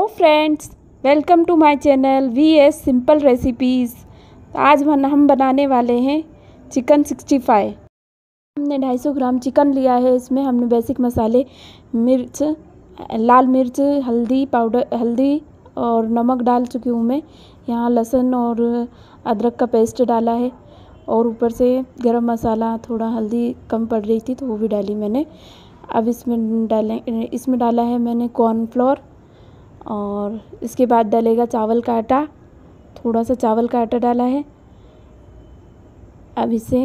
Hello friends, welcome to my channel VS simple recipes. आज हम बनाने वाले हैं चिकन 65। हमने 250 ग्राम चिकन लिया है। इसमें हमने बेसिक मसाले मिर्च, लाल मिर्च, हल्दी पाउडर, हल्दी और नमक डाल चुकी हूँ मैं। यहाँ लहसुन और अदरक का पेस्ट डाला है और ऊपर से गरम मसाला, थोड़ा हल्दी कम पड़ रही थी तो वो भी डाली मैंने। अब इसमें डाला है मैंने कॉर्नफ्लोर और इसके बाद डालेगा चावल का आटा। थोड़ा सा चावल का आटा डाला है। अब इसे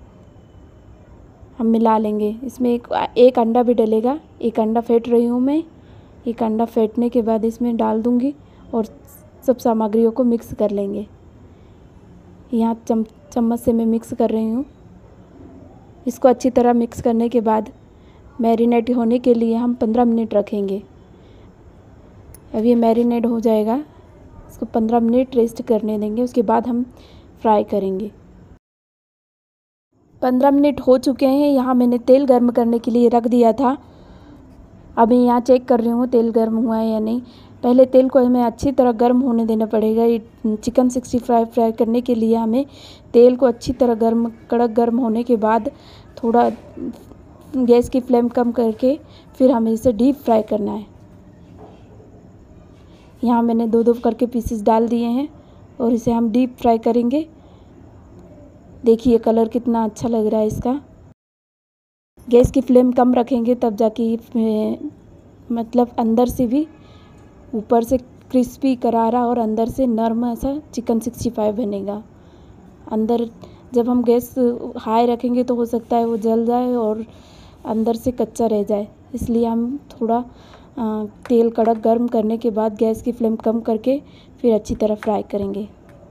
हम मिला लेंगे। इसमें एक अंडा भी डलेगा। एक अंडा फेंट रही हूँ मैं। एक अंडा फेंटने के बाद इसमें डाल दूँगी और सब सामग्रियों को मिक्स कर लेंगे। यहाँ चम्मच से मैं मिक्स कर रही हूँ। इसको अच्छी तरह मिक्स करने के बाद मैरिनेट होने के लिए हम 15 मिनट रखेंगे। अब ये मैरिनेट हो जाएगा, इसको 15 मिनट रेस्ट करने देंगे। उसके बाद हम फ्राई करेंगे। 15 मिनट हो चुके हैं। यहाँ मैंने तेल गर्म करने के लिए रख दिया था। अभी यहाँ चेक कर रही हूँ तेल गर्म हुआ है या नहीं। पहले तेल को हमें अच्छी तरह गर्म होने देना पड़ेगा। ये चिकन 65 फ्राई करने के लिए हमें तेल को अच्छी तरह कड़क गर्म होने के बाद थोड़ा गैस की फ्लेम कम करके फिर हमें इसे डीप फ्राई करना है। यहाँ मैंने दो करके पीसेस डाल दिए हैं और इसे हम डीप फ्राई करेंगे। देखिए कलर कितना अच्छा लग रहा है इसका। गैस की फ्लेम कम रखेंगे तब जाके मतलब अंदर से भी, ऊपर से क्रिस्पी करारा और अंदर से नरम ऐसा चिकन 65 बनेगा। अंदर जब हम गैस हाई रखेंगे तो हो सकता है वो जल जाए और अंदर से कच्चा रह जाए। इसलिए हम थोड़ा तेल कड़क गर्म करने के बाद गैस की फ्लेम कम करके फिर अच्छी तरह फ्राई करेंगे।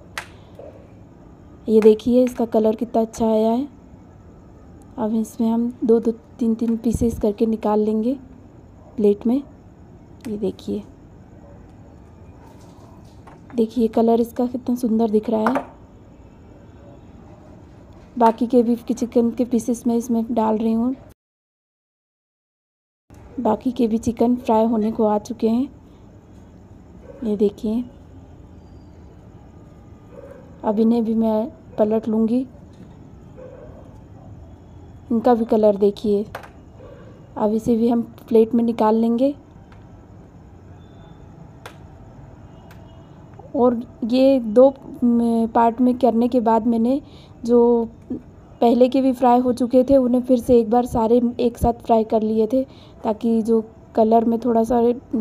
ये देखिए इसका कलर कितना अच्छा आया है। अब इसमें हम दो तीन पीसेस करके निकाल लेंगे प्लेट में। ये देखिए कलर इसका कितना सुंदर दिख रहा है। बाकी के भी चिकन के पीसेस मैं इसमें डाल रही हूँ। बाकी के भी चिकन फ्राई होने को आ चुके हैं। ये देखिए अब इन्हें भी मैं पलट लूँगी। इनका भी कलर देखिए। अब इसे भी हम प्लेट में निकाल लेंगे। और ये दो पार्ट में करने के बाद मैंने जो पहले के भी फ्राई हो चुके थे उन्हें फिर से एक बार सारे एक साथ फ्राई कर लिए थे, ताकि जो कलर में थोड़ा सा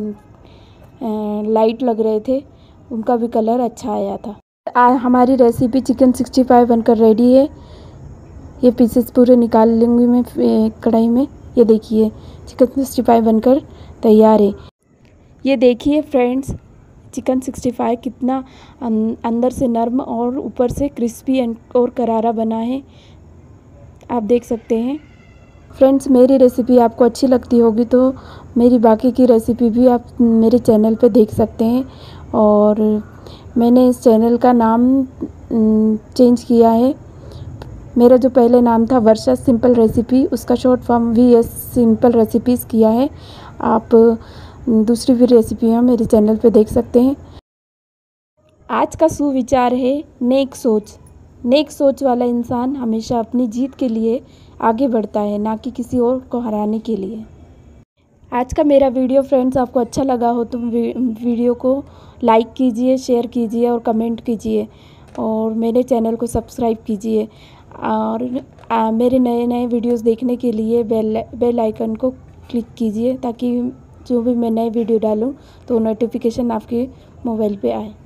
लाइट लग रहे थे उनका भी कलर अच्छा आया था। हमारी रेसिपी चिकन 65 बनकर रेडी है। ये पीसेस पूरे निकाल लूँगी मैं कढ़ाई में। ये देखिए चिकन 65 बनकर तैयार है। ये देखिए फ्रेंड्स चिकन 65 कितना अंदर से नरम और ऊपर से क्रिस्पी और करारा बना है, आप देख सकते हैं। फ्रेंड्स मेरी रेसिपी आपको अच्छी लगती होगी तो मेरी बाकी की रेसिपी भी आप मेरे चैनल पे देख सकते हैं। और मैंने इस चैनल का नाम चेंज किया है। मेरा जो पहले नाम था वर्षा सिंपल रेसिपी, उसका short form VS simple recipes किया है। आप दूसरी भी रेसिपियाँ मेरे चैनल पे देख सकते हैं। आज का सुविचार है नेक सोच। नेक सोच वाला इंसान हमेशा अपनी जीत के लिए आगे बढ़ता है, ना कि किसी और को हराने के लिए। आज का मेरा वीडियो फ्रेंड्स आपको अच्छा लगा हो तो वीडियो को लाइक कीजिए, शेयर कीजिए और कमेंट कीजिए और मेरे चैनल को सब्सक्राइब कीजिए। और मेरे नए नए वीडियोस देखने के लिए बेल आइकन को क्लिक कीजिए, ताकि जो भी मैं नए वीडियो डालूं तो नोटिफिकेशन आपके मोबाइल पे आए।